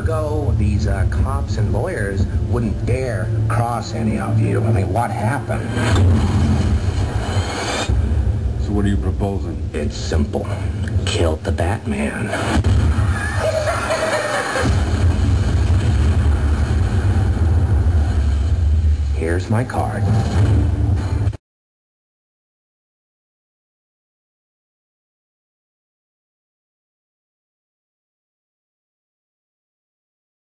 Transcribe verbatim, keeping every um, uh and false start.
ago, these uh, cops and lawyers wouldn't dare cross any of you. I mean, what happened? So what are you proposing? It's simple. Kill the Batman. Here's my card.